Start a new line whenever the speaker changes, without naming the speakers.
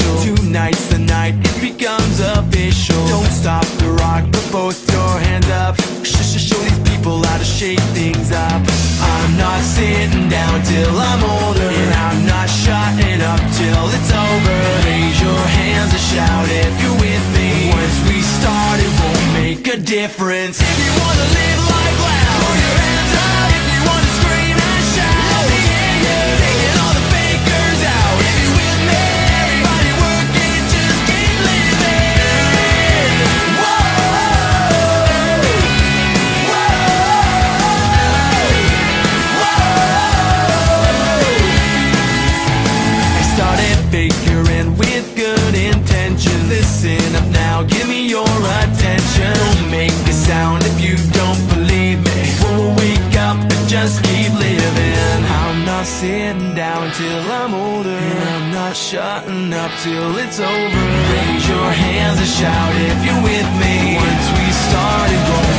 official. Tonight's the night, it becomes official. Don't stop the rock, put both your hands up. Show these people how to shake things up. I'm not sitting down till I'm older, and I'm not shutting up till it's over. Raise your hands and shout if you're with me. Once we start, it won't make a difference. If you wanna live life loud, throw your hands up. If you wanna scream and shout, let me hear you. Taking all the fakers out. If you're with me, everybody working, just keep living. Whoa, whoa, whoa. I started figuring with good intention. Listen up now, give me your attention. Don't make a sound if you don't believe me. We'll wake up and just keep living. I'm not sitting down till I'm older, and I'm not shutting up till it's over. Raise your hands and shout if you're with me. Once we start, it won't